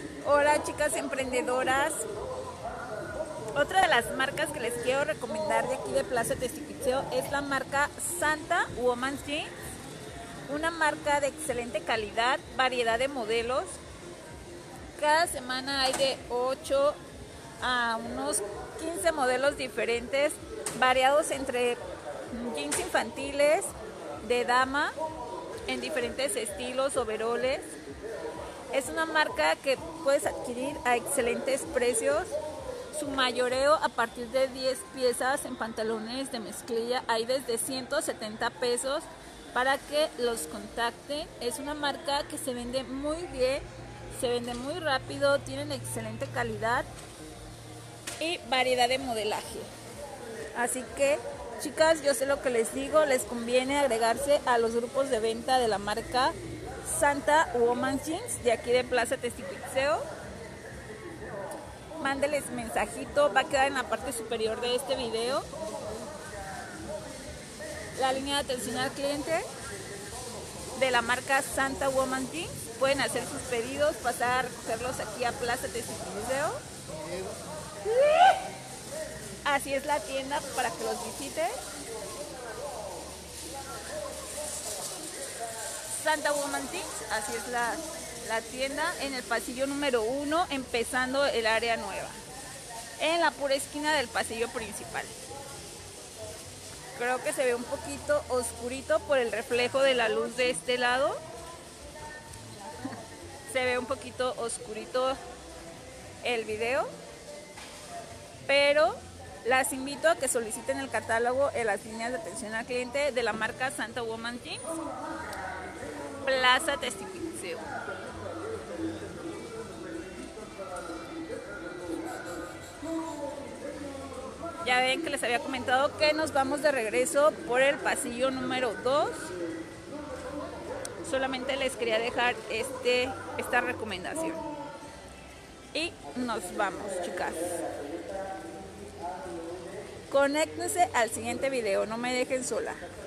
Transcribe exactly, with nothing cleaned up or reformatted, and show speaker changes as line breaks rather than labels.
Hola chicas emprendedoras. Otra de las marcas que les quiero recomendar de aquí de Plaza Testipizeo es la marca Santa Woman's Jeans. Una marca de excelente calidad, variedad de modelos. Cada semana hay de ocho a unos quince modelos diferentes, variados entre jeans infantiles, de dama, en diferentes estilos, overoles. Es una marca que puedes adquirir a excelentes precios. Su mayoreo a partir de diez piezas en pantalones de mezclilla hay desde ciento setenta pesos para que los contacten. Es una marca que se vende muy bien, se vende muy rápido, tienen excelente calidad y variedad de modelaje. Así que chicas, yo sé lo que les digo, les conviene agregarse a los grupos de venta de la marca Santa Woman's Jeans de aquí de Plaza Testipizeo. Mándeles mensajito, va a quedar en la parte superior de este video la línea de atención al cliente de la marca Santa Woman's Jeans. Pueden hacer sus pedidos, pasar a recogerlos aquí a Plaza Testipizeo. Así es la tienda para que los visiten. Santa Woman's Jeans, así es la, la tienda, en el pasillo número uno, empezando el área nueva, en la pura esquina del pasillo principal. Creo que se ve un poquito oscurito por el reflejo de la luz de este lado. Se ve un poquito oscurito el video, pero las invito a que soliciten el catálogo en las líneas de atención al cliente de la marca Santa Woman's Jeans, Plaza Testipizeo. Ya ven que les había comentado que nos vamos de regreso por el pasillo número dos. Solamente les quería dejar este, esta recomendación. Y nos vamos, chicas. Conéctense al siguiente video, no me dejen sola.